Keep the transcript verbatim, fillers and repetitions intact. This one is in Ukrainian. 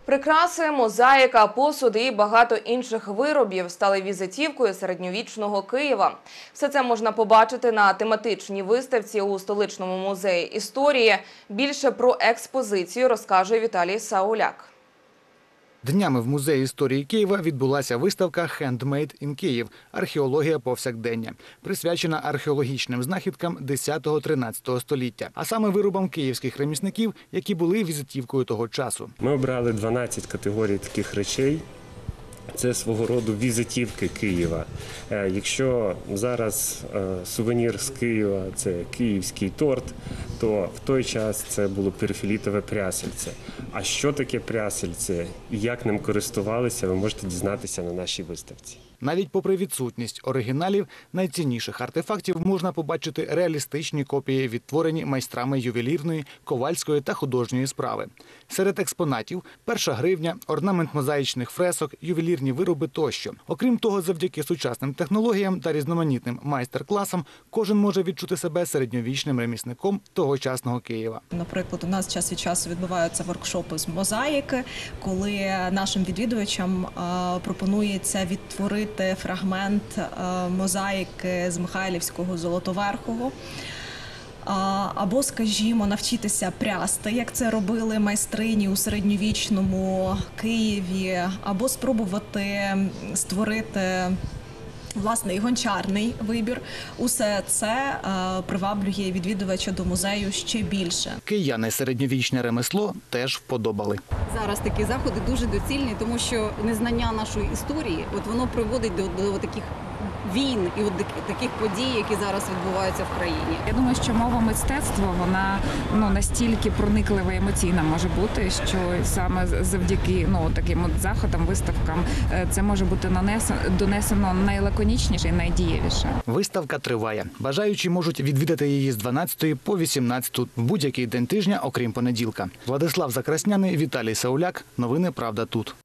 Прикраси, мозаїка, посуди і багато інших виробів стали візитівкою середньовічного Києва. Все це можна побачити на тематичній виставці у столичному музеї історії. Більше про експозицію розкаже Віталій Сауляк. Днями в Музеї історії Києва відбулася виставка «Handmade in Київ. Археологія повсякдення», присвячена археологічним знахідкам десятого-тринадцятого століття, а саме виробам київських ремісників, які були візитівкою того часу. Ми обрали дванадцять категорій таких речей. Це свого роду візитівки Києва. Якщо зараз сувенір з Києва – це київський торт, то в той час це було перфілітове прясельце. А що таке прясельце і як ним користувалися, ви можете дізнатися на нашій виставці. Навіть попри відсутність оригіналів, найцінніших артефактів можна побачити реалістичні копії, відтворені майстрами ювелірної, ковальської та художньої справи. Серед експонатів – перша гривня, орнамент мозаїчних фресок, ювелірні вироби тощо. Окрім того, завдяки сучасним технологіям та різноманітним майстер-класам кожен може відчути себе середньовічним ремісником тогочасного Києва. Наприклад, у нас час від часу відбуваються воркшопи з мозаїки, коли нашим відвідувачам пропонується відтворити фрагмент мозаїки з Михайлівського Золотоверхого. Або, скажімо, навчитися прясти, як це робили майстрині у середньовічному Києві, або спробувати створити власний гончарний вибір. Усе це приваблює відвідувача до музею ще більше. Кияни середньовічне ремесло теж вподобали. Зараз такі заходи дуже доцільні, тому що незнання нашої історії, от воно приводить до, до таких війн і от таких подій, які зараз відбуваються в країні. Я думаю, що мова мистецтва, вона ну, настільки прониклива і емоційна може бути, що саме завдяки ну, таким от заходам, виставкам, це може бути нанесено, донесено найлаконічніше і найдієвіше. Виставка триває. Бажаючі можуть відвідати її з дванадцятої по вісімнадцяту в будь-який день тижня, окрім понеділка. Владислав Закрасняний, Віталій Сауляк. Новини «Правда тут».